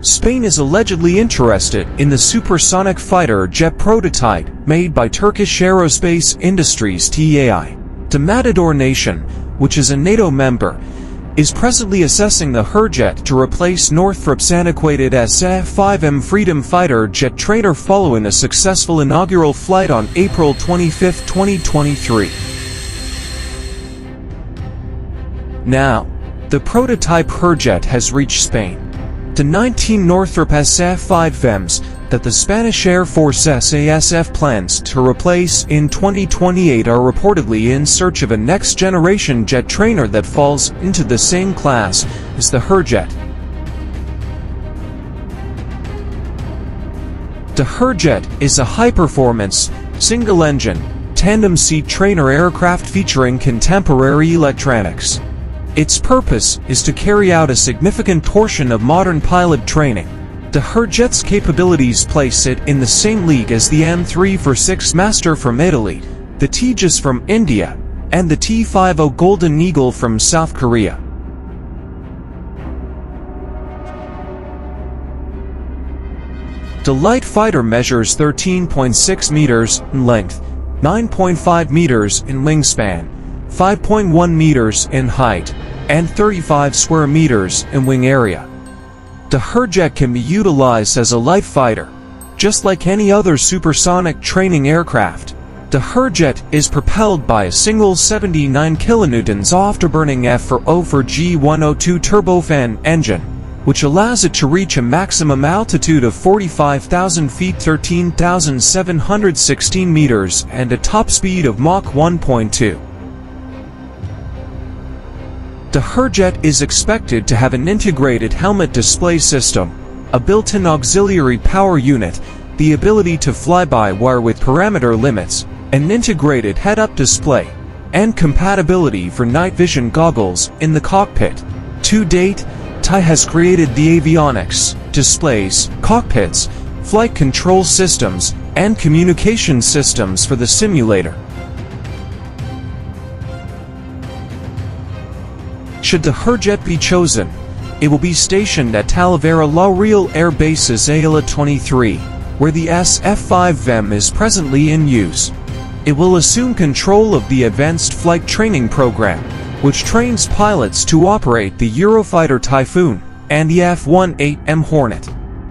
Spain is allegedly interested in the supersonic fighter jet prototype made by Turkish Aerospace Industries (TAI). The Matador nation, which is a NATO member, is presently assessing the Hurjet to replace Northrop's antiquated SF-5M freedom fighter jet trainer following a successful inaugural flight on April 25, 2023. Now, the prototype Hurjet has reached Spain. The 19 Northrop SF-5Ms that the Spanish Air Force SASF plans to replace in 2028 are reportedly in search of a next-generation jet trainer that falls into the same class as the Hurjet. The Hurjet is a high-performance, single-engine, tandem-seat trainer aircraft featuring contemporary electronics. Its purpose is to carry out a significant portion of modern pilot training. The Hurjet's capabilities place it in the same league as the M346 Master from Italy, the Tejas from India, and the T-50 Golden Eagle from South Korea. The light fighter measures 13.6 meters in length, 9.5 meters in wingspan, 5.1 meters in height, and 35 square meters in wing area. The Hurjet can be utilized as a light fighter, just like any other supersonic training aircraft. The Hurjet is propelled by a single 79 kilonewtons afterburning F4G102 turbofan engine, which allows it to reach a maximum altitude of 45,000 feet 13,716 meters and a top speed of Mach 1.2. The Hurjet is expected to have an integrated helmet display system, a built-in auxiliary power unit, the ability to fly-by-wire with parameter limits, an integrated head-up display, and compatibility for night vision goggles in the cockpit. To date, TAI has created the avionics, displays, cockpits, flight control systems, and communication systems for the simulator. Should the Hurjet be chosen, it will be stationed at Talavera La Real Air Base's Ayala 23, where the SF-5M is presently in use. It will assume control of the Advanced Flight Training Program, which trains pilots to operate the Eurofighter Typhoon and the F-18M Hornet.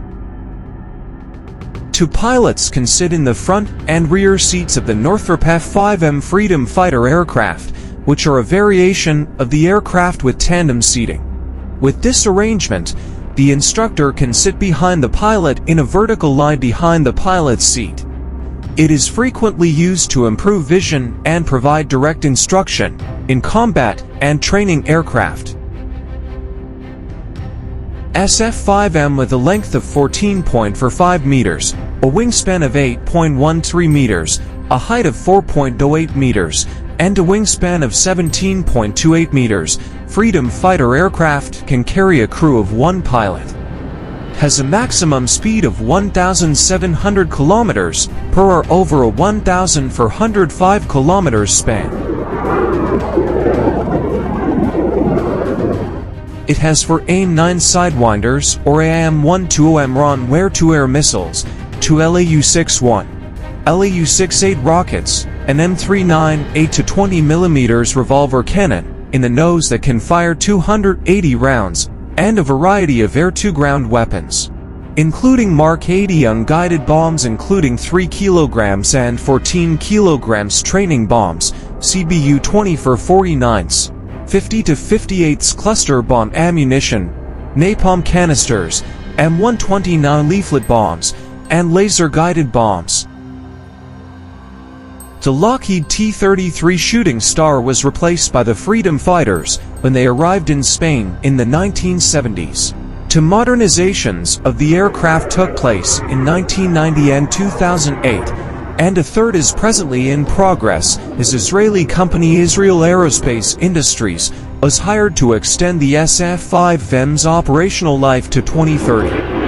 Two pilots can sit in the front and rear seats of the Northrop F-5M freedom fighter aircraft, which are a variation of the aircraft with tandem seating. With this arrangement, the instructor can sit behind the pilot in a vertical line behind the pilot's seat. It is frequently used to improve vision and provide direct instruction in combat and training aircraft. SF-5M with a length of 14.45 meters, a wingspan of 8.13 meters, a height of 4.08 meters, and a wingspan of 17.28 meters, freedom fighter aircraft can carry a crew of one pilot. Has a maximum speed of 1,700 kilometers per hour over a 1,405 kilometers span. It has 4 AIM-9 Sidewinders or AIM-120M RON-Air-to-Air missiles, 2 LAU-61, LAU-68 rockets, an M39 8-20mm revolver cannon in the nose that can fire 280 rounds, and a variety of air-to-ground weapons, including Mark 80 unguided bombs including 3 kilograms and 14 kilograms training bombs, CBU-20-49s, 50-58s cluster bomb ammunition, napalm canisters, M129 leaflet bombs, and laser-guided bombs. The Lockheed T-33 Shooting Star was replaced by the Freedom Fighters when they arrived in Spain in the 1970s. Two modernizations of the aircraft took place in 1990 and 2008, and a third is presently in progress as Israeli company Israel Aerospace Industries was hired to extend the SF-5Ms operational life to 2030.